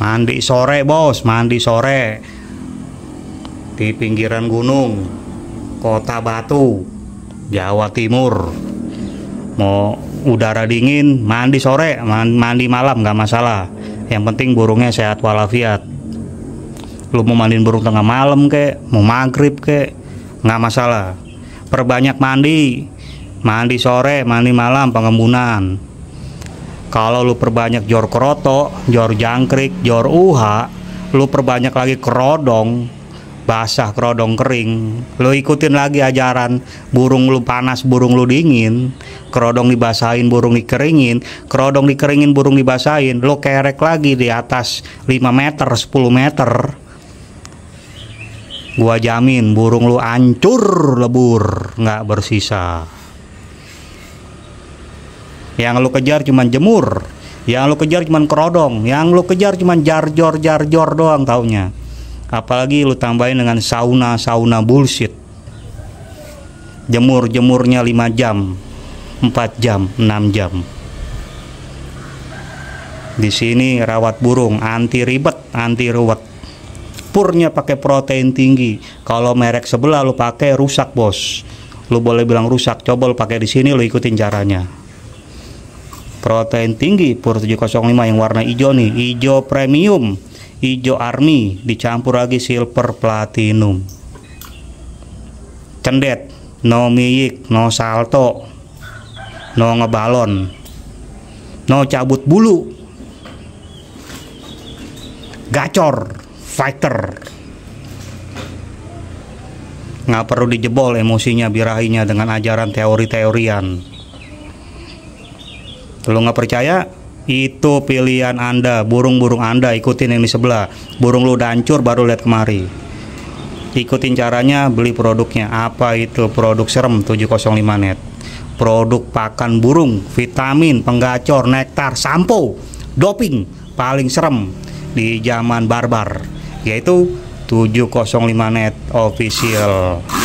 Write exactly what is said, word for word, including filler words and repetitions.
Mandi sore bos, mandi sore di pinggiran gunung, Kota Batu, Jawa Timur. Mau udara dingin, mandi sore, mandi malam nggak masalah. Yang penting burungnya sehat walafiat. Lu mau mandiin burung tengah malam kek, mau maghrib kek, nggak masalah. Perbanyak mandi, mandi sore, mandi malam, pengembunan. Kalau lu perbanyak jor kroto, jor jangkrik, jor uha, lu perbanyak lagi kerodong, basah kerodong kering. Lu ikutin lagi ajaran, burung lu panas, burung lu dingin, kerodong dibasahin, burung dikeringin, kerodong dikeringin, burung dibasahin, lu kerek lagi di atas lima meter, sepuluh meter. Gua jamin burung lu hancur lebur, nggak bersisa. Yang lu kejar cuman jemur, yang lu kejar cuman kerodong, yang lu kejar cuman jar-jor jar-jor doang taunya. Apalagi lu tambahin dengan sauna-sauna bullshit. Jemur-jemurnya lima jam, empat jam, enam jam. Di sini rawat burung anti ribet, anti ruwet. Purnya pakai protein tinggi. Kalau merek sebelah lu pakai rusak, bos. Lu boleh bilang rusak, coba lu pakai di sini, lu ikutin caranya. Protein tinggi pur tujuh nol lima yang warna hijau nih, hijau premium, hijau army, dicampur lagi silver platinum. Cendet, no miyik, no salto, no ngebalon, no cabut bulu, gacor, fighter. Nggak perlu dijebol emosinya, birahinya dengan ajaran teori-teorian. Kalau nggak percaya, itu pilihan Anda, burung-burung Anda, ikutin yang di sebelah. Burung lu udah hancur, baru lihat kemari. Ikutin caranya, beli produknya. Apa itu produk serem tujuh nol lima net? Produk pakan burung, vitamin, penggacor, nektar, sampo, doping paling serem di zaman barbar, yaitu tujuh nol lima net official.